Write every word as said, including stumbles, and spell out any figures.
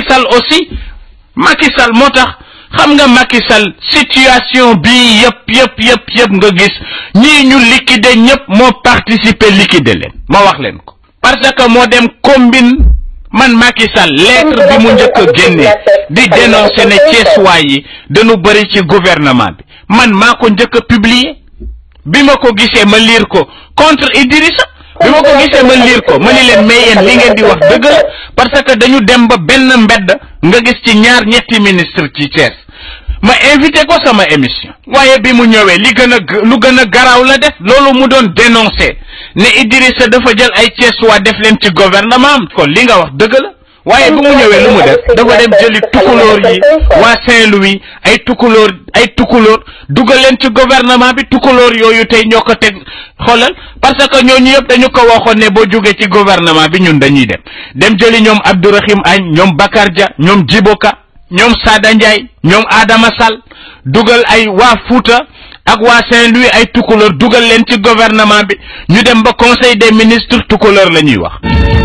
Sall aussi Macky Sall moo tax xam nga Macky Sall situation bi yëpp yëpp yëpp yëpp nga gis ñii ñu liquider ñëpp moo participer liquider leen ma wax leen ko parce que moo dem combine man Macky Sall lettre bi mu njëkk a génne di dénoncer ne Thiessois yi dañu bëri ci gouvernement bi man maa ko njëkk a publier bi ma ko gisee ma lire ko contre Idrissa bi ma ko gisee ma lire ko ma ni leen mais yéen li ngeen di wax dëgg la parce que dañu dem ba benn mbedd nga gis ci ñaar ñetti ministre ci Thiès ma invité ko sama émission waaye bi mu ñëwee li gën a lu gën a garaaw la def loolu mu doon dénoncer ne Idrissa dafa jël ay Thiessois def leen ci gouvernement am kon li nga wax dëgg la waaye bi mu ñëwee lu mu def dafa dem jëli tukulóor yi waa Saint-Louis ay tukulóor ay tukulóor dugal leen ci gouvernement bi tukulóor yooyu tey ñoo ko teg xoolal parce que ñooñu yëpp dañu ko waxoon ne boo jógee ci gouvernement bi ñun dañuy dem dem jëli ñoom Abdourahim Agne ñoom Bakar Dia ñoom Djiboka ñoom Sada Ndiaye ñoom Adama Sall dugal ay waa Fouta ak waa Saint-Louis ay tukulóor dugal leen ci gouvernement bi ñu dem ba conseil des ministres tukulóor la ñuy wax